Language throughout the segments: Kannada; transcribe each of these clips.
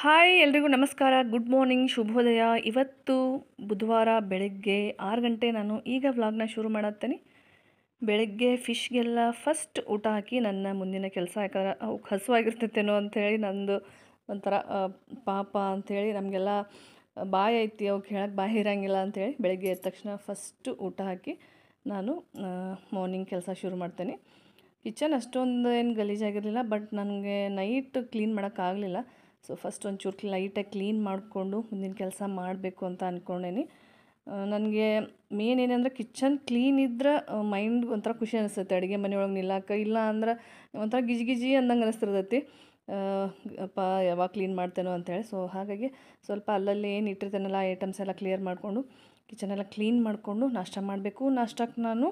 ಹಾಯ್ ಎಲ್ರಿಗೂ ನಮಸ್ಕಾರ, ಗುಡ್ ಮಾರ್ನಿಂಗ್, ಶುಭೋದಯ. ಇವತ್ತು ಬುಧವಾರ ಬೆಳಗ್ಗೆ 6 ಗಂಟೆ. ನಾನು ಈಗ ವ್ಲಾಗ್ನ ಶುರು ಮಾಡತ್ತೇನೆ. ಬೆಳಗ್ಗೆ ಫಿಶ್ಗೆಲ್ಲ ಫಸ್ಟ್ ಊಟ ಹಾಕಿ ನನ್ನ ಮುಂದಿನ ಕೆಲಸ, ಯಾಕಂದ್ರೆ ಅವಕ್ಕೆ ಹಸುವಾಗಿರ್ತೈತೇನೋ ಅಂಥೇಳಿ ನಂದು ಒಂಥರ ಪಾಪ ಅಂಥೇಳಿ, ನಮಗೆಲ್ಲ ಬಾಯಿ ಐತಿ ಅವಕ್ಕೆ ಹೇಳಕ್ಕೆ ಬಾಯಿ ಇರೋಂಗಿಲ್ಲ ಅಂಥೇಳಿ ಬೆಳಗ್ಗೆ ಎದ್ದ ತಕ್ಷಣ ಫಸ್ಟು ಊಟ ಹಾಕಿ ನಾನು ಮಾರ್ನಿಂಗ್ ಕೆಲಸ ಶುರು ಮಾಡ್ತೇನೆ. ಕಿಚನ್ ಅಷ್ಟೊಂದು ಏನು ಗಲೀಜಾಗಿರಲಿಲ್ಲ, ಬಟ್ ನನಗೆ ನೈಟ್ ಕ್ಲೀನ್ ಮಾಡೋಕ್ಕಾಗಲಿಲ್ಲ. ಸೊ ಫಸ್ಟ್ ಒಂಚೂರು ಲೈಟಾಗಿ ಕ್ಲೀನ್ ಮಾಡಿಕೊಂಡು ಮುಂದಿನ ಕೆಲಸ ಮಾಡಬೇಕು ಅಂತ ಅಂದ್ಕೊಂಡೇನಿ. ನನಗೆ ಮೇನ್ ಏನಂದ್ರೆ ಕಿಚನ್ ಕ್ಲೀನ್ ಇದ್ರೆ ಮೈಂಡ್ ಒಂಥರ ಖುಷಿ ಅನಿಸ್ತೈತೆ ಅಡುಗೆ ಮನೆಯೊಳಗೆ ನಿಲ್ಲಕ್ಕೆ. ಇಲ್ಲ ಅಂದ್ರೆ ಒಂಥರ ಗಿಜಿ ಗಿಜಿ ಅಂದಂಗೆ ಅನಿಸ್ತಿರ್ತೈತಿ, ಅಪ್ಪ ಯಾವಾಗ ಕ್ಲೀನ್ ಮಾಡ್ತೇನೋ ಅಂಥೇಳಿ. ಸೊ ಹಾಗಾಗಿ ಸ್ವಲ್ಪ ಅಲ್ಲಲ್ಲಿ ಏನು ಇಟ್ಟಿರ್ತೇನಲ್ಲ ಐಟಮ್ಸ್ ಎಲ್ಲ ಕ್ಲಿಯರ್ ಮಾಡಿಕೊಂಡು ಕಿಚನೆಲ್ಲ ಕ್ಲೀನ್ ಮಾಡಿಕೊಂಡು ನಾಷ್ಟ ಮಾಡಬೇಕು. ನಾಷ್ಟಕ್ಕೆ ನಾನು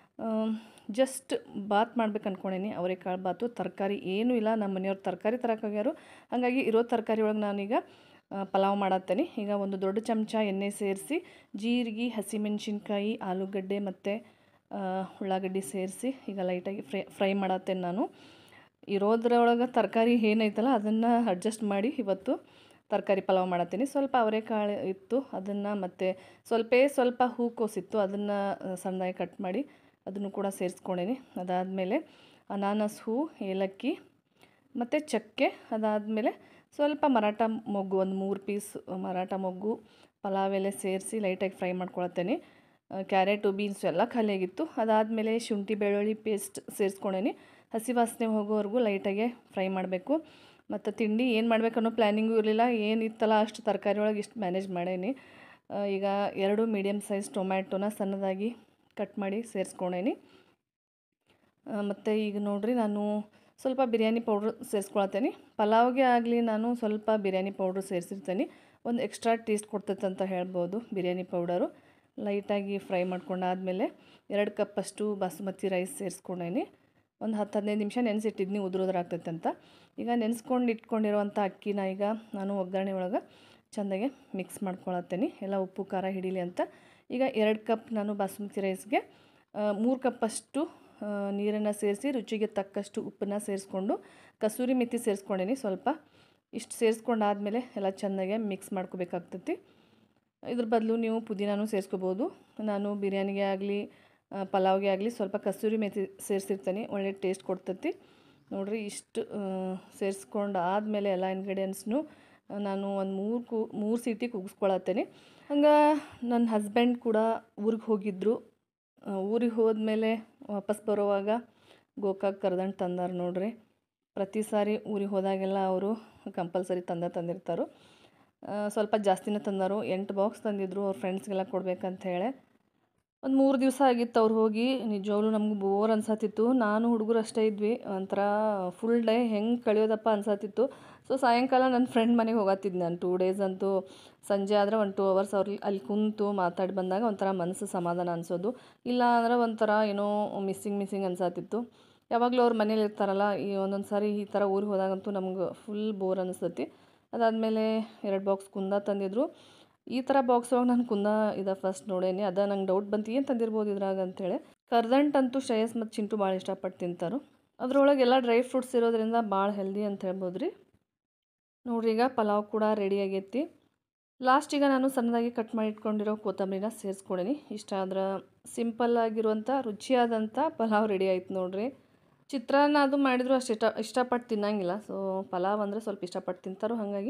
ಜಸ್ಟ್ ಬಾತ್ ಮಾಡ್ಬೇಕು ಅಂದ್ಕೊಂಡೇನಿ. ಅವರೆಕಾಳು ಬಾತು, ತರಕಾರಿ ಏನೂ ಇಲ್ಲ. ನಮ್ಮ ಮನೆಯವ್ರು ತರಕಾರಿ ತರಕ್ಕೆ ಹೋಗ್ಯಾರು, ಹಾಗಾಗಿ ಇರೋ ತರಕಾರಿ ಒಳಗೆ ನಾನೀಗ ಪಲಾವ್ ಮಾಡತ್ತೇನೆ. ಈಗ ಒಂದು ದೊಡ್ಡ ಚಮಚ ಎಣ್ಣೆ ಸೇರಿಸಿ ಜೀರಿಗೆ, ಹಸಿಮೆಣ್ಸಿನ್ಕಾಯಿ, ಆಲೂಗಡ್ಡೆ ಮತ್ತು ಉಳ್ಳಾಗಡ್ಡಿ ಸೇರಿಸಿ ಈಗ ಲೈಟಾಗಿ ಫ್ರೈ ಮಾಡತ್ತೇನೆ. ನಾನು ಇರೋದ್ರೊಳಗೆ ತರಕಾರಿ ಏನೈತಲ್ಲ ಅದನ್ನು ಅಡ್ಜಸ್ಟ್ ಮಾಡಿ ಇವತ್ತು ತರಕಾರಿ ಪಲಾವ್ ಮಾಡತ್ತೀನಿ. ಸ್ವಲ್ಪ ಅವರೆಕಾಳು ಇತ್ತು, ಅದನ್ನು ಮತ್ತು ಸ್ವಲ್ಪ ಹೂಕೋಸಿತ್ತು, ಅದನ್ನು ಸಣ್ಣದಾಗಿ ಕಟ್ ಮಾಡಿ ಅದನ್ನು ಕೂಡ ಸೇರಿಸ್ಕೊಂಡೇನಿ. ಅದಾದಮೇಲೆ ಅನಾನಸ್ ಹೂ, ಏಲಕ್ಕಿ ಮತ್ತು ಚಕ್ಕೆ, ಅದಾದಮೇಲೆ ಸ್ವಲ್ಪ ಮರಾಠ ಮೊಗ್ಗು, ಒಂದು 3 ಪೀಸ್ ಮರಾಠ ಮೊಗ್ಗು, ಪಲಾವ್ ಎಲೆ ಸೇರಿಸಿ ಲೈಟಾಗಿ ಫ್ರೈ ಮಾಡ್ಕೊಳತ್ತೇನೆ. ಕ್ಯಾರೆಟು, ಬೀನ್ಸು ಎಲ್ಲ ಖಾಲಿಯಾಗಿತ್ತು. ಅದಾದಮೇಲೆ ಶುಂಠಿ ಬೆಳ್ಳುಳ್ಳಿ ಪೇಸ್ಟ್ ಸೇರಿಸ್ಕೊಂಡೇನಿ. ಹಸಿ ವಾಸನೆ ಹೋಗೋವರೆಗೂ ಲೈಟಾಗೆ ಫ್ರೈ ಮಾಡಬೇಕು. ಮತ್ತು ತಿಂಡಿ ಏನು ಮಾಡಬೇಕು ಅನ್ನೋ ಪ್ಲ್ಯಾನಿಂಗೂ ಇರಲಿಲ್ಲ. ಏನಿತ್ತಲ್ಲ ಅಷ್ಟು ತರಕಾರಿ ಒಳಗೆ ಇಷ್ಟು ಮ್ಯಾನೇಜ್ ಮಾಡೇನಿ. ಈಗ 2 ಮೀಡಿಯಮ್ ಸೈಜ್ ಟೊಮ್ಯಾಟೊನ ಸಣ್ಣದಾಗಿ ಕಟ್ ಮಾಡಿ ಸೇರಿಸ್ಕೊಂಡೇನಿ. ಮತ್ತು ಈಗ ನೋಡಿರಿ, ನಾನು ಸ್ವಲ್ಪ ಬಿರಿಯಾನಿ ಪೌಡ್ರ್ ಸೇರಿಸ್ಕೊಳತ್ತೇನೆ. ಪಲಾವ್ಗೆ ಆಗಲಿ ನಾನು ಸ್ವಲ್ಪ ಬಿರಿಯಾನಿ ಪೌಡ್ರ್ ಸೇರಿಸಿರ್ತೇನೆ. ಒಂದು ಎಕ್ಸ್ಟ್ರಾ ಟೇಸ್ಟ್ ಕೊಡ್ತೈತೆ ಅಂತ ಹೇಳ್ಬೋದು ಬಿರಿಯಾನಿ ಪೌಡರು. ಲೈಟಾಗಿ ಫ್ರೈ ಮಾಡ್ಕೊಂಡಾದಮೇಲೆ 2 ಕಪ್ಪಷ್ಟು ಬಾಸುಮತಿ ರೈಸ್ ಸೇರಿಸ್ಕೊಂಡೇನಿ. ಒಂದು 10-15 ನಿಮಿಷ ನೆನೆಸಿಟ್ಟಿದ್ನಿ, ಉದುರೋದ್ರಾಗ್ತೈತೆ ಅಂತ. ಈಗ ನೆನೆಸ್ಕೊಂಡು ಇಟ್ಕೊಂಡಿರುವಂಥ ಅಕ್ಕಿನ ಈಗ ನಾನು ಒಗ್ಗರಣೆ ಒಳಗೆ ಚೆಂದಾಗೆ ಮಿಕ್ಸ್ ಮಾಡ್ಕೊಳತ್ತೇನೆ, ಎಲ್ಲ ಉಪ್ಪು ಖಾರ ಹಿಡೀಲಿ ಅಂತ. ಈಗ 2 ಕಪ್ ನಾನು ಬಾಸುಮತಿ ರೈಸ್ಗೆ 3 ಕಪ್ಪಷ್ಟು ನೀರನ್ನು ಸೇರಿಸಿ ರುಚಿಗೆ ತಕ್ಕಷ್ಟು ಉಪ್ಪನ್ನು ಸೇರಿಸ್ಕೊಂಡು ಕಸೂರಿ ಮೆಥಿ ಸೇರಿಸ್ಕೊಂಡೇನಿ ಸ್ವಲ್ಪ. ಇಷ್ಟು ಸೇರಿಸ್ಕೊಂಡಾದಮೇಲೆ ಎಲ್ಲ ಚೆಂದಾಗೆ ಮಿಕ್ಸ್ ಮಾಡ್ಕೋಬೇಕಾಗ್ತೈತಿ. ಇದ್ರ ಬದಲು ನೀವು ಪುದೀನೂ ಸೇರಿಸ್ಕೋಬೋದು. ನಾನು ಬಿರಿಯಾನಿಗೆ ಆಗಲಿ ಪಲಾವ್ಗೆ ಆಗಲಿ ಸ್ವಲ್ಪ ಕಸೂರಿ ಮೆಥಿ ಸೇರಿಸಿರ್ತೇನೆ, ಒಳ್ಳೆ ಟೇಸ್ಟ್ ಕೊಡ್ತೈತಿ. ನೋಡಿರಿ, ಇಷ್ಟು ಸೇರಿಸ್ಕೊಂಡು ಆದಮೇಲೆ ಎಲ್ಲ ಇಂಗ್ರೀಡಿಯೆಂಟ್ಸ್ನು ನಾನು ಒಂದು 3 ಸೀಟಿ ಕೂಗಿಸ್ಕೊಳತ್ತೇನೆ. ಹಂಗೆ ನನ್ನ ಹಸ್ಬೆಂಡ್ ಕೂಡ ಊರಿಗೆ ಹೋಗಿದ್ದರು. ಊರಿಗೆ ಹೋದ್ಮೇಲೆ ವಾಪಸ್ ಬರೋವಾಗ ಗೋಕಾಕ್ ಕರ್ದಂಟು ತಂದಾರೆ. ನೋಡ್ರಿ, ಪ್ರತಿ ಸಾರಿ ಊರಿಗೆ ಹೋದಾಗೆಲ್ಲ ಅವರು ಕಂಪಲ್ಸರಿ ತಂದಿರ್ತಾರೆ. ಸ್ವಲ್ಪ ಜಾಸ್ತಿನೇ ತಂದರು, 8 ಬಾಕ್ಸ್ ತಂದಿದ್ರು ಅವ್ರ ಫ್ರೆಂಡ್ಸ್ಗೆಲ್ಲ ಕೊಡ್ಬೇಕಂತ ಹೇಳಿ. ಒಂದು 3 ದಿವಸ ಆಗಿತ್ತು ಅವ್ರು ಹೋಗಿ. ನಿಜವಾಗ್ಲೂ ನಮ್ಗೆ ಬೋರ್ ಅನ್ಸತ್ತಿತ್ತು. ನಾನು ಹುಡುಗರು ಅಷ್ಟೇ ಇದ್ವಿ. ಒಂಥರ ಫುಲ್ ಡೇ ಹೆಂಗೆ ಕಳೆಯೋದಪ್ಪ ಅನ್ಸತ್ತಿತ್ತು. ಸೊ ಸಾಯಂಕಾಲ ನನ್ನ ಫ್ರೆಂಡ್ ಮನೆಗೆ ಹೋಗತ್ತಿದ್ದು ನಾನು 2 ಡೇಸ್ ಅಂತೂ. ಸಂಜೆ ಆದರೆ 1-2 ಅವರ್ಸ್ ಅವ್ರು ಅಲ್ಲಿ ಕುಂತು ಮಾತಾಡಿ ಬಂದಾಗ ಒಂಥರ ಮನಸ್ಸು ಸಮಾಧಾನ ಅನಿಸೋದು. ಇಲ್ಲ ಅಂದ್ರೆ ಒಂಥರ ಏನೋ ಮಿಸ್ಸಿಂಗ್ ಅನ್ಸತ್ತಿತ್ತು. ಯಾವಾಗಲೂ ಅವ್ರ ಮನೇಲಿ ಇರ್ತಾರಲ್ಲ, ಈ ಒಂದೊಂದು ಸಾರಿ ಈ ಥರ ಊರಿಗೆ ಹೋದಾಗಂತೂ ನಮ್ಗೆ ಫುಲ್ ಬೋರ್ ಅನಿಸ್ತತಿ. ಅದಾದಮೇಲೆ 2 ಬಾಕ್ಸ್ ಕುಂದ ತಂದಿದ್ರು. ಈ ಥರ ಬಾಕ್ಸ್ ಒಳಗೆ ನಾನು ಕುಂದ ಫಸ್ಟ್ ನೋಡೇನಿ. ಅದ ನಂಗೆ ಡೌಟ್ ಬಂತು, ಏನು ತಂದಿರ್ಬೋದು ಇದ್ರಾಗ ಅಂತೇಳಿ. ಕರ್ದಂಟಂತೂ ಶ್ರೇಯಸ್ ಮತ್ತು ಚಿಂಟು ಭಾಳ ಇಷ್ಟಪಟ್ಟು ತಿಂತಾರೆ. ಅದ್ರೊಳಗೆಲ್ಲ ಡ್ರೈ ಫ್ರೂಟ್ಸ್ ಇರೋದ್ರಿಂದ ಭಾಳ ಹೆಲ್ದಿ ಅಂತ ಹೇಳ್ಬೋದು ರೀ. ನೋಡ್ರಿ, ಈಗ ಪಲಾವ್ ಕೂಡ ರೆಡಿ ಆಗೈತಿ. ಲಾಸ್ಟಿಗೆ ನಾನು ಸಣ್ಣದಾಗಿ ಕಟ್ ಮಾಡಿ ಇಟ್ಕೊಂಡಿರೋ ಕೊತ್ತಂಬರಿನ ಸೇರಿಸ್ಕೊಡೀನಿ. ಇಷ್ಟ ಆದ್ರೆ ಸಿಂಪಲ್ ಆಗಿರುವಂಥ ರುಚಿಯಾದಂಥ ಪಲಾವ್ ರೆಡಿ ಆಯ್ತು ನೋಡ್ರಿ. ಚಿತ್ರಾನ್ನ ಅದು ಮಾಡಿದ್ರು ಅಷ್ಟು ಇಷ್ಟಪಟ್ಟು ತಿನ್ನಂಗಿಲ್ಲ. ಸೊ ಪಲಾವ್ ಅಂದರೆ ಸ್ವಲ್ಪ ಇಷ್ಟಪಟ್ಟು ತಿಂತಾರೋ, ಹಾಗಾಗಿ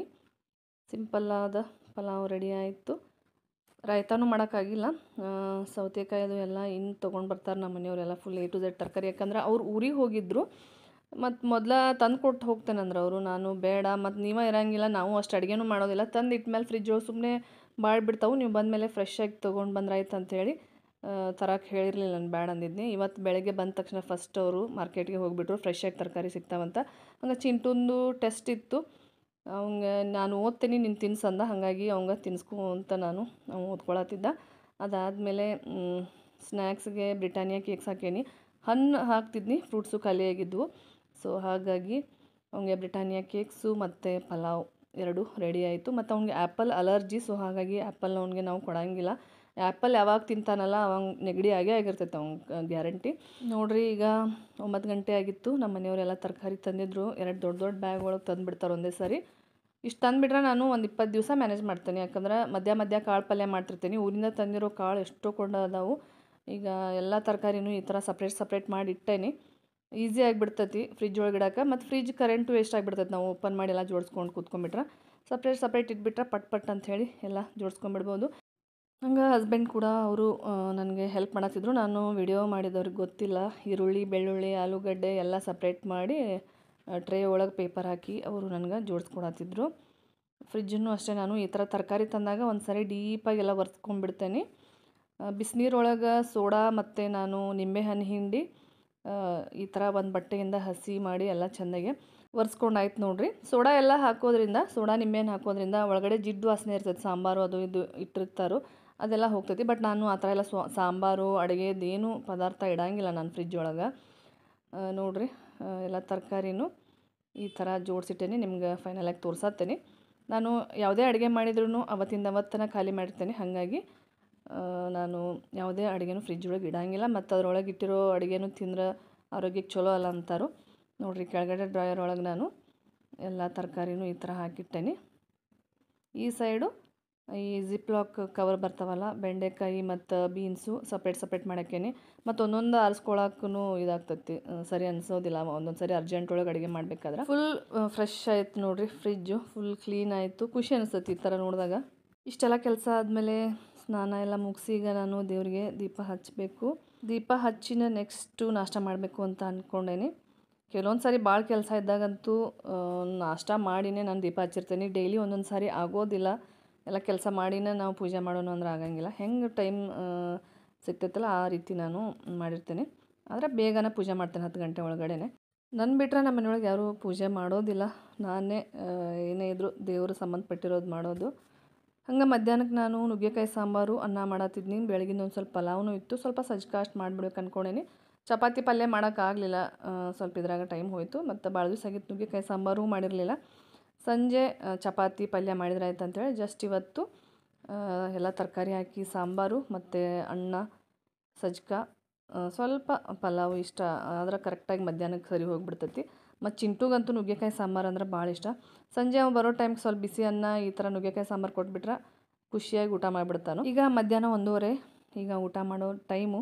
ಸಿಂಪಲ್ಲಾದ ಪಲಾವ್ ರೆಡಿ ಆಯಿತು. ರಾಯ್ತಾನೂ ಮಾಡೋಕ್ಕಾಗಿಲ್ಲ, ಸೌತೆಕಾಯಿ ಅದು ಎಲ್ಲ ಇನ್ನು ತೊಗೊಂಡು ಬರ್ತಾರೆ ನಮ್ಮ ಮನೆಯವರೆಲ್ಲ ಫುಲ್ A to Z ತರಕಾರಿ. ಯಾಕಂದ್ರೆ ಅವ್ರು ಊರಿಗೆ ಹೋಗಿದ್ದರು, ಮತ್ತು ಮೊದಲ ತಂದು ಕೊಟ್ಟು ಹೋಗ್ತೇನೆಂದ್ರೆ ಅವರು. ನಾನು ಬೇಡ, ಮತ್ತು ನೀವೇ ಇರೋಂಗಿಲ್ಲ, ನಾವು ಅಷ್ಟು ಅಡುಗೆನೂ ಮಾಡೋದಿಲ್ಲ, ತಂದು ಇಟ್ಮೇಲೆ ಫ್ರಿಜ್ ಒಳಗೆ ಸುಮ್ಮನೆ ಬಾಳ್ಬಿಡ್ತಾವೆ, ನೀವು ಬಂದಮೇಲೆ ಫ್ರೆಶ್ಶಾಗಿ ತೊಗೊಂಡು ಬಂದ್ರಾಯ್ತು ಅಂಥೇಳಿ ತರಕ್ಕೆ ಹೇಳಿರಲಿಲ್ಲ. ನಾನು ಬೇಡ ಅಂದಿದ್ನಿ. ಇವತ್ತು ಬೆಳಗ್ಗೆ ಬಂದ ತಕ್ಷಣ ಫಸ್ಟ್ ಅವರು ಮಾರ್ಕೆಟ್ಗೆ ಹೋಗಿಬಿಟ್ರು, ಫ್ರೆಶ್ಶಾಗಿ ತರಕಾರಿ ಸಿಗ್ತಾವಂತ. ಹಂಗೆ ಚಿಂಟುಂದು ಟೆಸ್ಟ್ ಇತ್ತು, ಅವಂಗೆ ನಾನು ಓದ್ತೀನಿ ನೀನು ತಿನ್ಸಂದ, ಹಾಗಾಗಿ ಅವಂಗೆ ತಿನ್ನಿಸ್ಕೊ ಅಂತ ಅವ್ನು ಓದ್ಕೊಳತ್ತಿದ್ದ. ಅದಾದಮೇಲೆ ಸ್ನ್ಯಾಕ್ಸ್ಗೆ ಬ್ರಿಟಾನಿಯಾ ಕೇಕ್ಸ್ ಹಾಕೇನಿ. ಹಣ್ಣು ಹಾಕ್ತಿದ್ನಿ, ಫ್ರೂಟ್ಸು ಖಾಲಿಯಾಗಿದ್ವು. ಸೊ ಹಾಗಾಗಿ ಅವನಿಗೆ ಬ್ರಿಟಾನಿಯಾ ಕೇಕ್ಸು ಮತ್ತು ಪಲಾವ್ 2 ರೆಡಿ ಆಯಿತು. ಮತ್ತು ಅವ್ನಿಗೆ ಆ್ಯಪಲ್ ಅಲರ್ಜಿ, ಸೊ ಹಾಗಾಗಿ ಆ್ಯಪಲ್ನ ಅವ್ನಿಗೆ ನಾವು ಕೊಡೋಂಗಿಲ್ಲ. ಆ್ಯಪಲ್ ಯಾವಾಗ ತಿಂತಾನಲ್ಲ ಅವಂಗೆ ನೆಗಡಿ ಆಗಿರ್ತೈತೆ ಅವ್ನಿಗೆ ಗ್ಯಾರಂಟಿ. ನೋಡಿರಿ, ಈಗ 9 ಗಂಟೆ ಆಗಿತ್ತು. ನಮ್ಮ ಮನೆಯವರೆಲ್ಲ ತರಕಾರಿ ತಂದಿದ್ರು. 2 ದೊಡ್ಡ ಬ್ಯಾಗ್ ಒಳಗೆ ತಂದುಬಿಡ್ತಾರೆ ಒಂದೇ ಸಾರಿ. ಇಷ್ಟು ತಂದುಬಿಟ್ರೆ ನಾನು ಒಂದು 20 ದಿವಸ ಮ್ಯಾನೇಜ್ ಮಾಡ್ತೀನಿ. ಯಾಕಂದ್ರೆ ಮಧ್ಯ ಕಾಳು ಪಲ್ಯ ಮಾಡ್ತಿರ್ತೀನಿ. ಊರಿಂದ ತಂದಿರೋ ಕಾಳು ಎಷ್ಟೋ ಕೊಂಡು ಅದಾವು. ಈಗ ಎಲ್ಲ ತರಕಾರಿನೂ ಈ ಥರ ಸಪ್ರೇಟ್ ಮಾಡಿ ಇಟ್ಟೇನಿ. ಈಸಿ ಆಗಿಬಿಡ್ತೈತಿ ಫ್ರಿಜ್ ಒಳಗೆ ಇಡಕ್ಕೆ. ಮತ್ತು ಫ್ರಿಜ್ ಕರೆಂಟು ವೇಸ್ಟ್ ಆಗಿಬಿಡ್ತೈತಿ ನಾವು ಓಪನ್ ಮಾಡಿ ಎಲ್ಲ ಜೋಡಿಸ್ಕೊಂಡು ಕೂತ್ಕೊಂಡ್ಬಿಟ್ರೆ. ಸಪ್ರೇಟ್ ಇಟ್ಬಿಟ್ರೆ ಪಟ್ ಅಂಥೇಳಿ ಎಲ್ಲ ಜೋಡಿಸ್ಕೊಂಡ್ಬಿಡ್ಬೋದು. ಹಂಗೆ ಹಸ್ಬೆಂಡ್ ಕೂಡ ಅವರು ನನಗೆ ಹೆಲ್ಪ್ ಮಾಡತ್ತಿದ್ರು. ನಾನು ವಿಡಿಯೋ ಮಾಡಿದವ್ರಿಗೆ ಗೊತ್ತಿಲ್ಲ, ಈರುಳ್ಳಿ, ಬೆಳ್ಳುಳ್ಳಿ, ಆಲೂಗಡ್ಡೆ ಎಲ್ಲ ಸಪ್ರೇಟ್ ಮಾಡಿ ಟ್ರೇ ಒಳಗೆ ಪೇಪರ್ ಹಾಕಿ ಅವರು ನನಗೆ ಜೋಡಿಸ್ಕೊಡತ್ತಿದ್ರು. ಫ್ರಿಜ್ಜನ್ನು ಅಷ್ಟೇ ನಾನು ಈ ಥರ ತರಕಾರಿ ತಂದಾಗ ಒಂದು ಸಾರಿ ಡೀಪಾಗಿ ಎಲ್ಲ ಒರೆಸ್ಕೊಂಡ್ಬಿಡ್ತೇನೆ. ಬಿಸಿನೀರೊಳಗೆ ಸೋಡಾ ಮತ್ತು ನಾನು ನಿಂಬೆಹಣ್ಣು ಹಿಂಡಿ ಈ ಥರ ಒಂದು ಬಟ್ಟೆಯಿಂದ ಹಸಿ ಮಾಡಿ ಎಲ್ಲ ಚೆಂದಾಗೆ ಒರೆಸ್ಕೊಂಡಾಯ್ತು ನೋಡಿರಿ. ಸೋಡಾ ಎಲ್ಲ ಹಾಕೋದ್ರಿಂದ, ಸೋಡಾ ನಿಂಬೆಹಣ್ಣು ಹಾಕೋದ್ರಿಂದ ಒಳಗಡೆ ಜಿಡ್ಡು ವಾಸನೆ ಇರ್ತೈತೆ. ಸಾಂಬಾರು ಅದು ಇದು ಇಟ್ಟಿರ್ತಾರೋ ಅದೆಲ್ಲ ಹೋಗ್ತೈತಿ. ಬಟ್ ನಾನು ಆ ಥರ ಎಲ್ಲ ಸಾಂಬಾರು ಅಡುಗೆದೇನು ಪದಾರ್ಥ ಇಡಂಗಿಲ್ಲ ನಾನು ಫ್ರಿಜ್ ಒಳಗೆ. ನೋಡಿರಿ ಎಲ್ಲ ತರಕಾರಿನೂ ಈ ಥರ ಜೋಡಿಸಿಟ್ಟೇನೆ. ನಿಮ್ಗೆ ಫೈನಲಾಗಿ ತೋರ್ಸತ್ತೇನೆ. ನಾನು ಯಾವುದೇ ಅಡುಗೆ ಮಾಡಿದ್ರೂ ಅವತ್ತಿನ ಖಾಲಿ ಮಾಡಿರ್ತೇನೆ. ಹಾಗಾಗಿ ನಾನು ಯಾವುದೇ ಅಡುಗೆನೂ ಫ್ರಿಜ್ ಒಳಗೆ ಇಡಂಗಿಲ್ಲ. ಮತ್ತು ಅದ್ರೊಳಗೆ ಇಟ್ಟಿರೋ ಅಡುಗೆನೂ ತಿಂದ್ರೆ ಆರೋಗ್ಯಕ್ಕೆ ಚಲೋ ಅಲ್ಲ ಅಂತಾರೋ. ನೋಡಿರಿ ಕೆಳಗಡೆ ಡ್ರಾಯರ್ ಒಳಗೆ ನಾನು ಎಲ್ಲ ತರಕಾರಿನೂ ಈ ಥರ ಹಾಕಿಟ್ಟೇನೆ. ಈ ಸೈಡು ಈ ಜಿಪ್ಲಾಕ್ ಕವರ್ ಬರ್ತಾವಲ್ಲ, ಬೆಂಡೆಕಾಯಿ ಮತ್ತು ಬೀನ್ಸು ಸಪ್ರೇಟ್ ಮಾಡಕ್ಕೇನೆ. ಮತ್ತು ಒಂದೊಂದು ಆರಿಸ್ಕೊಳಕ್ಕೂ ಇದಾಗ್ತೈತಿ, ಸರಿ ಅನಿಸೋದಿಲ್ಲ ಒಂದೊಂದು ಸರಿ ಅರ್ಜೆಂಟ್ ಒಳಗೆ ಅಡುಗೆ ಮಾಡಬೇಕಾದ್ರೆ. ಫುಲ್ ಫ್ರೆಶ್ ಆಯಿತು ನೋಡಿರಿ, ಫ್ರಿಜ್ಜು ಫುಲ್ ಕ್ಲೀನ್ ಆಯಿತು. ಖುಷಿ ಅನಿಸ್ತೈತಿ ಈ ಥರ ನೋಡಿದಾಗ. ಇಷ್ಟೆಲ್ಲ ಕೆಲಸ ಆದಮೇಲೆ ಸ್ನಾನ ಎಲ್ಲ ಮುಗಿಸಿ ಈಗ ನಾನು ದೇವರಿಗೆ ದೀಪ ಹಚ್ಚಬೇಕು. ದೀಪ ಹಚ್ಚಿನ ನೆಕ್ಸ್ಟು ನಾಷ್ಟ ಮಾಡಬೇಕು ಅಂತ ಅಂದ್ಕೊಂಡೇನಿ. ಕೆಲವೊಂದು ಸಾರಿ ಭಾಳ ಕೆಲಸ ಇದ್ದಾಗಂತೂ ನಾಷ್ಟ ಮಾಡಿನೇ ನಾನು ದೀಪ ಹಚ್ಚಿರ್ತೇನೆ. ಡೈಲಿ ಒಂದೊಂದು ಸಾರಿ ಆಗೋದಿಲ್ಲ. ಎಲ್ಲ ಕೆಲಸ ಮಾಡಿನೇ ನಾವು ಪೂಜೆ ಮಾಡೋಣ ಅಂದ್ರೆ ಆಗಂಗಿಲ್ಲ. ಹೆಂಗೆ ಟೈಮ್ ಸಿಗ್ತೈತಲ್ಲ ಆ ರೀತಿ ನಾನು ಮಾಡಿರ್ತೇನೆ. ಆದರೆ ಬೇಗನೆ ಪೂಜೆ ಮಾಡ್ತೇನೆ 10 ಗಂಟೆ ಒಳಗಡೆನೆ. ನನ್ನ ಬಿಟ್ಟರೆ ನಮ್ಮ ಮನೆಯೊಳಗೆ ಯಾರೂ ಪೂಜೆ ಮಾಡೋದಿಲ್ಲ. ನಾನೇ ಏನೇ ಇದ್ದರೂ ದೇವರು ಸಂಬಂಧಪಟ್ಟಿರೋದು ಮಾಡೋದು. ಹಂಗೆ ಮಧ್ಯಾಹ್ನಕ್ಕೆ ನಾನು ನುಗ್ಗೆಕಾಯಿ ಸಾಂಬಾರು ಅನ್ನ ಮಾಡತ್ತಿದ್ನಿ. ಬೆಳಗಿನ ಒಂದು ಸ್ವಲ್ಪ ಪಲಾವ್ನೂ ಇತ್ತು. ಸ್ವಲ್ಪ ಸಜ್ಕಾಸ್ಟ್ ಮಾಡಿಬಿಡ್ಬೇಕು ಅಂದ್ಕೊಂಡೇನಿ. ಚಪಾತಿ ಪಲ್ಯ ಮಾಡೋಕ್ಕಾಗಲಿಲ್ಲ, ಸ್ವಲ್ಪ ಇದ್ರಾಗ ಟೈಮ್ ಹೋಯಿತು. ಮತ್ತು ಭಾಳ ದಿವಸ ಆಗಿತ್ತು ನುಗ್ಗೆಕಾಯಿ ಸಾಂಬಾರು ಮಾಡಿರಲಿಲ್ಲ. ಸಂಜೆ ಚಪಾತಿ ಪಲ್ಯ ಮಾಡಿದ್ರೆ ಆಯ್ತು ಅಂಥೇಳಿ ಜಸ್ಟ್ ಇವತ್ತು ಎಲ್ಲ ತರಕಾರಿ ಹಾಕಿ ಸಾಂಬಾರು ಮತ್ತು ಅನ್ನ, ಸಜ್ಕ, ಸ್ವಲ್ಪ ಪಲಾವು ಇಷ್ಟ ಆದ್ರೆ ಕರೆಕ್ಟಾಗಿ ಮಧ್ಯಾಹ್ನಕ್ಕೆ ಸರಿ ಹೋಗಿಬಿಡ್ತೈತಿ. ಮತ್ತು ಚಿಂಟುಗಂತೂ ನುಗ್ಗೆಕಾಯಿ ಸಾಂಬಾರು ಅಂದ್ರೆ ಭಾಳ ಇಷ್ಟ. ಸಂಜೆ ಅವ್ನು ಬರೋ ಟೈಮ್ಗೆ ಸ್ವಲ್ಪ ಬಿಸಿ ಅನ್ನ ಈ ಥರ ನುಗ್ಗೆಕಾಯಿ ಸಾಂಬಾರು ಕೊಟ್ಬಿಟ್ರೆ ಖುಷಿಯಾಗಿ ಊಟ ಮಾಡಿಬಿಡ್ತಾನು. ಈಗ ಮಧ್ಯಾಹ್ನ 1:30, ಈಗ ಊಟ ಮಾಡೋ ಟೈಮು.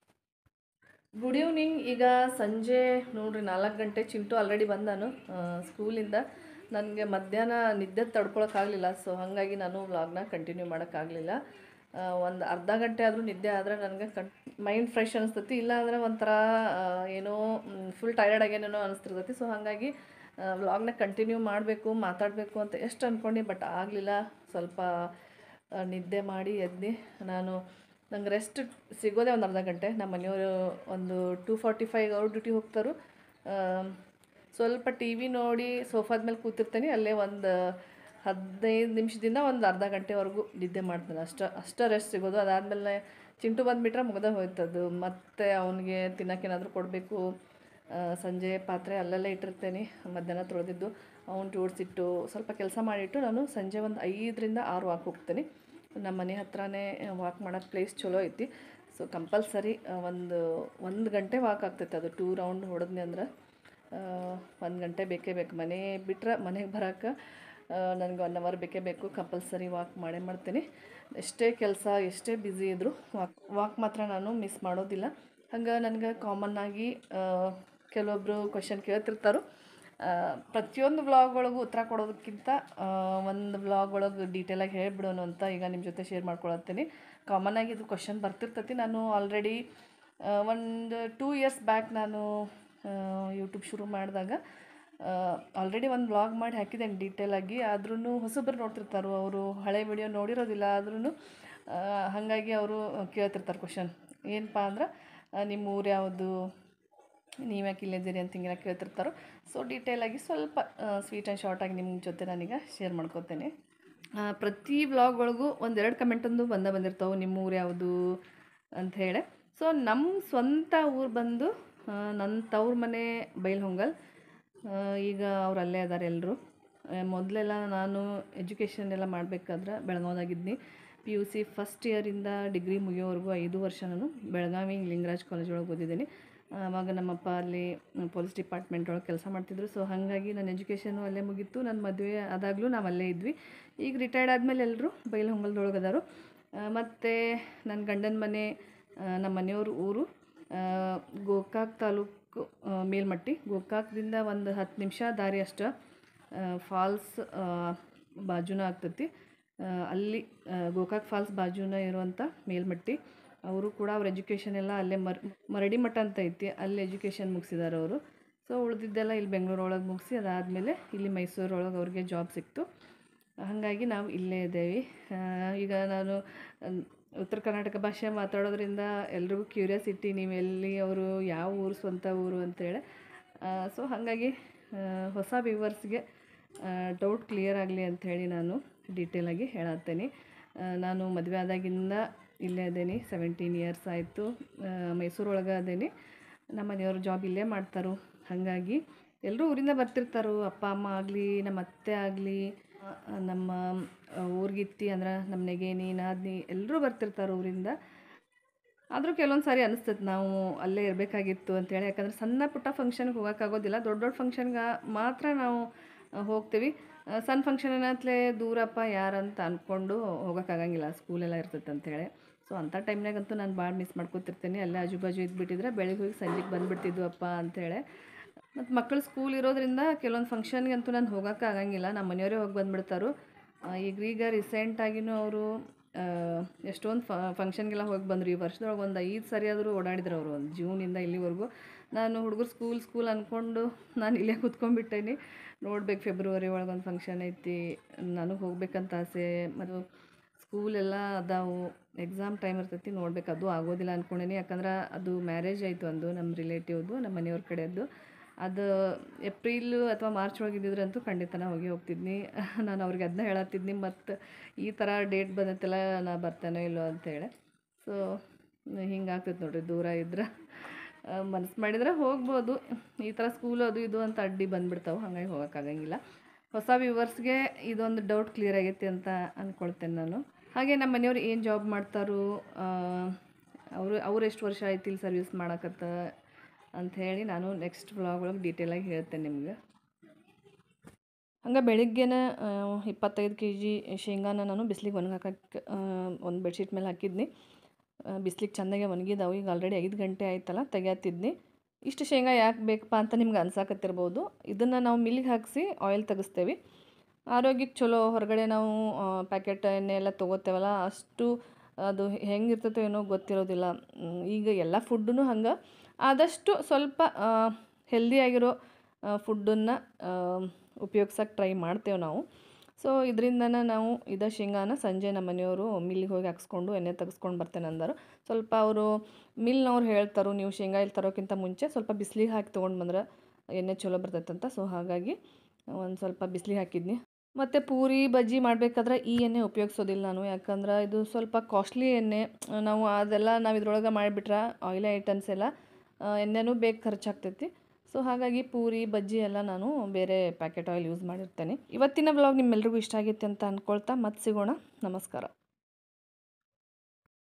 Good evening. ಈಗ ಸಂಜೆ ನೋಡಿರಿ 4 ಗಂಟೆ. ಚಿಂಟು ಆಲ್ರೆಡಿ ಬಂದಾನು ಸ್ಕೂಲಿಂದ. ನನಗೆ ಮಧ್ಯಾಹ್ನ ನಿದ್ದೆ ತಡ್ಕೊಳಕ್ಕಾಗಲಿಲ್ಲ. ಸೊ ಹಾಗಾಗಿ ನಾನು ವ್ಲಾಗ್ನ ಕಂಟಿನ್ಯೂ ಮಾಡೋಕ್ಕಾಗಲಿಲ್ಲ. ಒಂದು ಅರ್ಧ ಗಂಟೆ ಆದರೂ ನಿದ್ದೆ ಆದರೆ ನನಗೆ ಮೈಂಡ್ ಫ್ರೆಶ್ ಅನಿಸ್ತೈತಿ. ಇಲ್ಲ ಅಂದರೆ ಒಂಥರ ಏನೋ ಫುಲ್ ಟಯರ್ಡ್ ಆಗೇನೇನೋ ಅನಿಸ್ತಿರ್ತೈತಿ. ಸೊ ಹಾಗಾಗಿ ವ್ಲಾಗ್ನ ಕಂಟಿನ್ಯೂ ಮಾಡಬೇಕು, ಮಾತಾಡಬೇಕು ಅಂತ ಎಷ್ಟು ಅಂದ್ಕೊಂಡು, ಬಟ್ ಆಗಲಿಲ್ಲ. ಸ್ವಲ್ಪ ನಿದ್ದೆ ಮಾಡಿ ಎದ್ದು ನಂಗೆ ರೆಸ್ಟ್ ಸಿಗೋದೇ ಒಂದು ಅರ್ಧ ಗಂಟೆ. ನಮ್ಮ ಮನೆಯವರು ಒಂದು 2:45 ಅವ್ರ ಡ್ಯೂಟಿ ಹೋಗ್ತಾರೆ. ಸ್ವಲ್ಪ ಟಿ ವಿ ನೋಡಿ ಸೋಫಾದ ಮೇಲೆ ಕೂತಿರ್ತೀನಿ. ಅಲ್ಲೇ ಒಂದು 15 ನಿಮಿಷದಿಂದ ಒಂದು ಅರ್ಧ ಗಂಟೆವರೆಗೂ ನಿದ್ದೆ ಮಾಡ್ತೀನಿ. ಅಷ್ಟೇ ರೆಸ್ಟ್ ಸಿಗೋದು. ಅದಾದಮೇಲೆ ಚಿಂಟು ಬಂದುಬಿಟ್ರೆ ಮುಗ್ದೇ ಹೋಯ್ತದು. ಮತ್ತು ಅವನಿಗೆ ತಿನ್ನೋಕ್ಕೇನಾದರೂ ಕೊಡಬೇಕು. ಸಂಜೆ ಪಾತ್ರೆ ಅಲ್ಲೆಲ್ಲ ಇಟ್ಟಿರ್ತೇನೆ, ಮಧ್ಯಾಹ್ನ ತೊಳೆದಿದ್ದು ಅವ್ನು ಜೋಡಿಸಿಟ್ಟು ಸ್ವಲ್ಪ ಕೆಲಸ ಮಾಡಿಟ್ಟು ನಾನು ಸಂಜೆ ಒಂದು 5ರಿಂದ 6 ವಾಕ್ ಹೋಗ್ತೀನಿ. ನಮ್ಮ ಮನೆ ಹತ್ರನೇ ವಾಕ್ ಮಾಡೋಕ್ಕೆ ಪ್ಲೇಸ್ ಚಲೋ ಐತಿ. ಸೊ ಕಂಪಲ್ಸರಿ ಒಂದು ಗಂಟೆ ವಾಕ್ ಆಗ್ತೈತೆ. ಅದು 2 ರೌಂಡ್ ಹೊಡೆದ್ನಿ ಅಂದ್ರೆ 1 ಗಂಟೆ ಬೇಕೇ ಬೇಕು. ಮನೆ ಬಿಟ್ಟರೆ ಮನೆಗೆ ಬರೋಕ್ಕೆ ನನಗೆ 1 ಅವರ್ ಬೇಕೇ ಬೇಕು. ಕಂಪಲ್ಸರಿ ವಾಕ್ ಮಾಡ್ತೀನಿ. ಎಷ್ಟೇ ಕೆಲಸ ಎಷ್ಟೇ ಬ್ಯುಸಿ ಇದ್ದರೂ ವಾಕ್ ಮಾತ್ರ ನಾನು ಮಿಸ್ ಮಾಡೋದಿಲ್ಲ. ಹಂಗೆ ನನಗೆ ಕಾಮನ್ನಾಗಿ ಕೆಲವೊಬ್ಬರು ಕ್ವೆಶನ್ ಕೇಳ್ತಿರ್ತಾರೆ. ಪ್ರತಿಯೊಂದು ವ್ಲಾಗ್ ಒಳಗೂ ಉತ್ತರ ಕೊಡೋದಕ್ಕಿಂತ ಒಂದು ವ್ಲಾಗ್ ಒಳಗೆ ಡೀಟೇಲಾಗಿ ಹೇಳಿಬಿಡೋಣ ಅಂತ ಈಗ ನಿಮ್ಮ ಜೊತೆ ಶೇರ್ ಮಾಡ್ಕೊಳತ್ತೀನಿ. ಕಾಮನ್ನಾಗಿ ಇದು ಕ್ವೆಶನ್ ಬರ್ತಿರ್ತೈತಿ. ನಾನು ಆಲ್ರೆಡಿ ಒಂದು 2 ಇಯರ್ಸ್ ಬ್ಯಾಕ್ ನಾನು ಯೂಟ್ಯೂಬ್ ಶುರು ಮಾಡಿದಾಗ ಆಲ್ರೆಡಿ ಒಂದು ವ್ಲಾಗ್ ಮಾಡಿ ಹಾಕಿದ್ದೇನೆ ಡೀಟೇಲಾಗಿ. ಆದ್ರೂ ಹೊಸಬ್ರು ನೋಡ್ತಿರ್ತಾರೆ, ಅವರು ಹಳೆ ವಿಡಿಯೋ ನೋಡಿರೋದಿಲ್ಲ. ಆದ್ರೂ ಹಾಗಾಗಿ ಅವರು ಕೇಳ್ತಿರ್ತಾರೆ ಕ್ವೆಶನ್. ಏನಪ್ಪ ಅಂದ್ರೆ ನಿಮ್ಮ ಊರು ಯಾವುದು, ನೀವು ಯಾಕೆ ಇಲ್ಲಿದ್ದೀರಿ ಅಂತ ಹಿಂಗೆಲ್ಲ ಕೇಳ್ತಿರ್ತಾರೆ. ಸೊ ಡೀಟೇಲಾಗಿ ಸ್ವಲ್ಪ ಸ್ವೀಟ್ ಆ್ಯಂಡ್ ಶಾರ್ಟಾಗಿ ನಿಮ್ಮ ಜೊತೆ ನಾನೀಗ ಶೇರ್ ಮಾಡ್ಕೋತೇನೆ. ಪ್ರತಿ ವ್ಲಾಗ್ ಒಳಗೂ 1-2 ಕಮೆಂಟೊಂದು ಬಂದಿರ್ತಾವೆ, ನಿಮ್ಮ ಊರು ಯಾವುದು ಅಂಥೇಳಿ. ಸೊ ನಮ್ಮ ಸ್ವಂತ ಊರು ಬಂದು ನನ್ನ ತವ್ರ ಮನೆ ಬೈಲಹೊಂಗಲ್. ಈಗ ಅವ್ರು ಅಲ್ಲೇ ಅದಾರೆ ಎಲ್ಲರೂ. ಮೊದಲೆಲ್ಲ ನಾನು ಎಜುಕೇಷನ್ ಎಲ್ಲ ಮಾಡಬೇಕಾದ್ರೆ ಬೆಳಗಾವ್ದಾಗಿದ್ನಿ. PUC ಫಸ್ಟ್ ಇಯರಿಂದ ಡಿಗ್ರಿ ಮುಗಿಯೋವರೆಗೂ 5 ವರ್ಷ ನಾನು ಬೆಳಗಾವಿ ಲಿಂಗರಾಜ್ ಕಾಲೇಜ್ ಒಳಗೆ ಓದಿದ್ದೀನಿ. ಆವಾಗ ನಮ್ಮಪ್ಪ ಅಲ್ಲಿ ಪೊಲೀಸ್ ಡಿಪಾರ್ಟ್ಮೆಂಟ್ ಒಳಗೆ ಕೆಲಸ ಮಾಡ್ತಿದ್ರು. ಸೊ ಹಾಗಾಗಿ ನನ್ನ ಎಜುಕೇಷನು ಅಲ್ಲೇ ಮುಗೀತು. ನನ್ನ ಮದುವೆ ಆದಾಗಲೂ ನಾವು ಅಲ್ಲೇ ಇದ್ವಿ. ಈಗ ರಿಟೈರ್ಡ್ ಆದಮೇಲೆ ಎಲ್ಲರೂ ಬೈಲಹೊಂಗಲದೊಳಗೆ ಅದಾರು. ಮತ್ತು ನನ್ನ ಗಂಡನ ಮನೆ, ನಮ್ಮ ಮನೆಯವ್ರ ಊರು ಗೋಕಾಕ್ ತಾಲೂಕು ಮೇಲ್ಮಟ್ಟಿ. ಗೋಕಾಕ್ದಿಂದ ಒಂದು 10 ನಿಮಿಷ ದಾರಿ ಅಷ್ಟು. ಫಾಲ್ಸ್ ಬಾಜುನ ಆಗ್ತೈತಿ. ಅಲ್ಲಿ ಗೋಕಾಕ್ ಫಾಲ್ಸ್ ಬಾಜುನ ಇರುವಂಥ ಮೇಲ್ಮಟ್ಟಿ. ಅವರು ಕೂಡ ಅವ್ರ ಎಜುಕೇಷನ್ ಎಲ್ಲ ಅಲ್ಲೇ ಮರಡಿ ಮಠ ಅಂತ ಐತಿ, ಅಲ್ಲಿ ಎಜುಕೇಷನ್ ಮುಗಿಸಿದ್ದಾರೆ ಅವರು. ಸೊ ಉಳಿದಿದ್ದೆಲ್ಲ ಇಲ್ಲಿ ಬೆಂಗಳೂರೊಳಗೆ ಮುಗಿಸಿ ಅದಾದಮೇಲೆ ಇಲ್ಲಿ ಮೈಸೂರೊಳಗೆ ಅವ್ರಿಗೆ ಜಾಬ್ ಸಿಕ್ತು. ಹಾಗಾಗಿ ನಾವು ಇಲ್ಲೇ ಇದ್ದೇವೆ. ಈಗ ನಾನು ಉತ್ತರ ಕರ್ನಾಟಕ ಭಾಷೆ ಮಾತಾಡೋದ್ರಿಂದ ಎಲ್ರಿಗೂ ಕ್ಯೂರಿಯಾಸಿಟಿ, ನೀವು ಎಲ್ಲಿ, ಅವರು ಯಾವ ಊರು, ಸ್ವಂತ ಊರು ಅಂತೇಳಿ. ಸೊ ಹಾಗಾಗಿ ಹೊಸ ವ್ಯೂವರ್ಸ್ಗೆ ಡೌಟ್ ಕ್ಲಿಯರ್ ಆಗಲಿ ಅಂಥೇಳಿ ನಾನು ಡೀಟೇಲಾಗಿ ಹೇಳತ್ತೇನೆ. ನಾನು ಮದುವೆ ಆದಾಗಿಂದ ಇಲ್ಲೇ ಅದೇನಿ, 17 ಇಯರ್ಸ್ ಆಯಿತು. ಮೈಸೂರೊಳಗೆ ಅದೇನಿ. ನಮ್ಮ ಮನೆಯವರು ಜಾಬ್ ಇಲ್ಲೇ ಮಾಡ್ತಾರೆ. ಹಾಗಾಗಿ ಎಲ್ಲರೂ ಊರಿಂದ ಬರ್ತಿರ್ತಾರೆ. ಅಪ್ಪ ಅಮ್ಮ ಆಗಲಿ, ನಮ್ಮ ಅತ್ತೆ ಆಗಲಿ, ನಮ್ಮ ಊರ್ಗಿತ್ತಿ ಅಂದ್ರೆ ನಮ್ಮ ನೆಗೇನಿ, ನಾದಿನಿ ಎಲ್ಲರೂ ಬರ್ತಿರ್ತಾರೆ ಊರಿಂದ. ಆದರೂ ಕೆಲವೊಂದು ಸಾರಿ ಅನಿಸ್ತೈತೆ ನಾವು ಅಲ್ಲೇ ಇರಬೇಕಾಗಿತ್ತು ಅಂತೇಳಿ. ಯಾಕಂದರೆ ಸಣ್ಣ ಪುಟ್ಟ ಫಂಕ್ಷನ್ಗೆ ಹೋಗೋಕ್ಕಾಗೋದಿಲ್ಲ, ದೊಡ್ಡ ದೊಡ್ಡ ಫಂಕ್ಷನ್ಗೆ ಮಾತ್ರ ನಾವು ಹೋಗ್ತೀವಿ. ಸಣ್ಣ ಫಂಕ್ಷನ್ ಏನತ್ಲೆ ದೂರಪ್ಪ ಯಾರಂತ ಅಂದ್ಕೊಂಡು ಹೋಗೋಕ್ಕಾಗಂಗಿಲ್ಲ, ಸ್ಕೂಲೆಲ್ಲ ಇರ್ತೈತೆ ಅಂಥೇಳಿ. ಸೊ ಅಂಥ ಟೈಮ್ನಾಗಂತೂ ನಾನು ಭಾಳ ಮಿಸ್ ಮಾಡ್ಕೊತಿರ್ತೀನಿ. ಅಲ್ಲೇ ಆಜು ಬಾಜು ಇದ್ಬಿಟ್ಟಿದ್ರೆ ಬೆಳಿಗ್ಗೆ ಹೋಗಿ ಸಂಜೆಗೆ ಬಂದುಬಿಡ್ತಿದ್ವಪ್ಪ ಅಂಥೇಳಿ. ಮತ್ತು ಮಕ್ಕಳು ಸ್ಕೂಲ್ ಇರೋದ್ರಿಂದ ಕೆಲವೊಂದು ಫಂಕ್ಷನ್ಗೆ ಅಂತೂ ನಾನು ಹೋಗೋಕ್ಕಾಗಂಗಿಲ್ಲ, ನಮ್ಮ ಮನೆಯವರೇ ಹೋಗಿ ಬಂದುಬಿಡ್ತಾರೆ. ಈಗ ರೀಸೆಂಟಾಗಿನೂ ಅವರು ಎಷ್ಟೊಂದು ಫಂಕ್ಷನ್ಗೆಲ್ಲ ಹೋಗಿ ಬಂದರು. ಈ ವರ್ಷದೊಳಗೆ ಒಂದು 5 ಸರಿ ಆದರೂ ಓಡಾಡಿದ್ರು ಅವರು, ಒಂದು ಜೂನಿಂದ ಇಲ್ಲಿವರೆಗೂ. ನಾನು ಹುಡುಗರು ಸ್ಕೂಲ್ ಅಂದ್ಕೊಂಡು ನಾನು ಇಲ್ಲೇ ಕೂತ್ಕೊಂಡ್ಬಿಟ್ಟೇನಿ. ನೋಡ್ಬೇಕು, ಫೆಬ್ರವರಿ ಒಳಗೆ ಒಂದು ಫಂಕ್ಷನ್ ಐತಿ, ನನಗೆ ಹೋಗ್ಬೇಕಂತ ಆಸೆ. ಮತ್ತು ಸ್ಕೂಲೆಲ್ಲ ಅದಾವು, ಎಕ್ಸಾಮ್ ಟೈಮ್ ಇರ್ತೈತಿ, ನೋಡ್ಬೇಕು. ಅದು ಆಗೋದಿಲ್ಲ ಅಂದ್ಕೊಂಡೇನಿ. ಯಾಕಂದ್ರೆ ಅದು ಮ್ಯಾರೇಜ್ ಆಯಿತು ಒಂದು ನಮ್ಮ ರಿಲೇಟಿವ್ದು, ನಮ್ಮ ಮನೆಯವ್ರ ಕಡೆಯದ್ದು. ಅದು ಏಪ್ರಿಲ್ ಅಥವಾ ಮಾರ್ಚ್ ಒಳಗೆ ಇದ್ದಿದ್ರಂತೂ ಖಂಡಿತ ನಾ ಹೋಗ್ತಿದ್ನಿ. ನಾನು ಅವ್ರಿಗೆ ಅದನ್ನ ಹೇಳತ್ತಿದ್ನಿ, ಮತ್ತು ಈ ಥರ ಡೇಟ್ ಬಂದೈತಲ್ಲ ನಾ ಬರ್ತೇನೋ ಇಲ್ಲೋ ಅಂತೇಳಿ. ಸೊ ಹಿಂಗಾಗ್ತೈತೆ ನೋಡಿರಿ, ದೂರ ಇದ್ರೆ ಮನಸ್ಸು ಮಾಡಿದ್ರೆ ಹೋಗ್ಬೋದು. ಈ ಥರ ಸ್ಕೂಲು ಅದು ಇದು ಅಂತ ಅಡ್ಡಿ ಬಂದುಬಿಡ್ತಾವೆ, ಹಾಗಾಗಿ ಹೋಗೋಕ್ಕಾಗಂಗಿಲ್ಲ. ಹೊಸ ವ್ಯೂವರ್ಸ್ಗೆ ಇದೊಂದು ಡೌಟ್ ಕ್ಲಿಯರ್ ಆಗೈತಿ ಅಂತ ಅಂದ್ಕೊಳ್ತೇನೆ ನಾನು. ಹಾಗೆ ನಮ್ಮ ಮನೆಯವ್ರು ಏನು ಜಾಬ್ ಮಾಡ್ತಾರೋ, ಅವ್ರು ಎಷ್ಟು ವರ್ಷ ಆಯ್ತು ಇಲ್ಲಿ ಸರ್ವಿಸ್ ಮಾಡಕತ್ತ ಅಂಥೇಳಿ ನಾನು ನೆಕ್ಸ್ಟ್ ವ್ಲಾಗ್ ಒಳಗೆ ಡೀಟೇಲಾಗಿ ಹೇಳ್ತೇನೆ ನಿಮ್ಗೆ. ಹಂಗೆ ಬೆಳಿಗ್ಗೆನೇ 25 kg ಶೇಂಗಾನ ನಾನು ಬಿಸಿಲಿಗೆ ಒಣಗಾಕಕ್ಕೆ ಒಂದು ಬೆಡ್ಶೀಟ್ ಮೇಲೆ ಹಾಕಿದ್ನಿ. ಬಿಸ್ಲಿಗೆ ಚೆಂದಾಗೆ ಒಣಗಿದಾವೆ. ಈಗ ಆಲ್ರೆಡಿ 5 ಗಂಟೆ ಆಯ್ತಲ್ಲ, ತೆಗಿಯತ್ತಿದ್ನಿ. ಇಷ್ಟು ಶೇಂಗಾ ಯಾಕೆ ಬೇಕಪ್ಪ ಅಂತ ನಿಮ್ಗೆ ಅನ್ಸಾಕತ್ತಿರ್ಬೋದು. ಇದನ್ನು ನಾವು ಮಿಲ್ಲಿಗೆ ಹಾಕಿಸಿ ಆಯಿಲ್ ತೆಗಿಸ್ತೇವೆ. ಆರೋಗ್ಯಕ್ಕೆ ಚಲೋ. ಹೊರಗಡೆ ನಾವು ಪ್ಯಾಕೆಟ್ ಎಣ್ಣೆ ಎಲ್ಲ ತೊಗೋತೇವಲ್ಲ, ಅಷ್ಟು ಅದು ಹೆಂಗಿರ್ತೈತೋ ಏನೋ ಗೊತ್ತಿರೋದಿಲ್ಲ. ಈಗ ಎಲ್ಲ ಫುಡ್ಡೂ ಹಂಗೆ. ಆದಷ್ಟು ಸ್ವಲ್ಪ ಹೆಲ್ದಿಯಾಗಿರೋ ಫುಡ್ಡನ್ನು ಉಪಯೋಗ್ಸೋಕ್ಕೆ ಟ್ರೈ ಮಾಡ್ತೇವೆ ನಾವು. ಸೊ ಇದರಿಂದನೇ ನಾವು ಶೇಂಗಾನ ಸಂಜೆ ನಮ್ಮ ಮನೆಯವರು ಮಿಲ್ಲಿಗೆ ಹೋಗಿ ಹಾಕ್ಸ್ಕೊಂಡು ಎಣ್ಣೆ ತೆಗೆಸ್ಕೊಂಡು ಬರ್ತೇನೆ ಅಂದರು. ಸ್ವಲ್ಪ ಅವರು ಮಿಲ್ನವ್ರು ಹೇಳ್ತಾರೆ, ನೀವು ಶೇಂಗಾ ಇಲ್ಲಿ ತರೋಕ್ಕಿಂತ ಮುಂಚೆ ಸ್ವಲ್ಪ ಬಿಸಿಲಿಗೆ ಹಾಕಿ ತೊಗೊಂಡು ಬಂದ್ರೆ ಎಣ್ಣೆ ಚಲೋ ಬರ್ತೈತಂತ. ಸೊ ಹಾಗಾಗಿ ಒಂದು ಸ್ವಲ್ಪ ಬಿಸಿಲಿಗೆ ಹಾಕಿದ್ನಿ. ಮತ್ತು ಪೂರಿ ಬಜ್ಜಿ ಮಾಡಬೇಕಾದ್ರೆ ಈ ಎಣ್ಣೆ ಉಪಯೋಗಿಸೋದಿಲ್ಲ ನಾನು, ಯಾಕಂದ್ರೆ ಇದು ಸ್ವಲ್ಪ ಕಾಸ್ಟ್ಲಿ ಎಣ್ಣೆ. ನಾವು ಇದ್ರೊಳಗೆ ಮಾಡಿಬಿಟ್ರೆ ಆಯಿಲ್ ಐಟಮ್ಸ್ ಎಲ್ಲ ಎಣ್ಣೆನೂ ಬೇಗ ಖರ್ಚಾಗ್ತೈತಿ. ಸೊ ಹಾಗಾಗಿ ಪೂರಿ ಬಜ್ಜಿ ಎಲ್ಲ ನಾನು ಬೇರೆ ಪ್ಯಾಕೆಟ್ ಆಯಿಲ್ ಯೂಸ್ ಮಾಡಿರ್ತೇನೆ. ಇವತ್ತಿನ ವ್ಲಾಗ್ ನಿಮ್ಮೆಲ್ರಿಗೂ ಇಷ್ಟ ಆಗೈತೆ ಅಂತ ಅಂದ್ಕೊಳ್ತಾ ಮತ್ತೆ ಸಿಗೋಣ. ನಮಸ್ಕಾರ.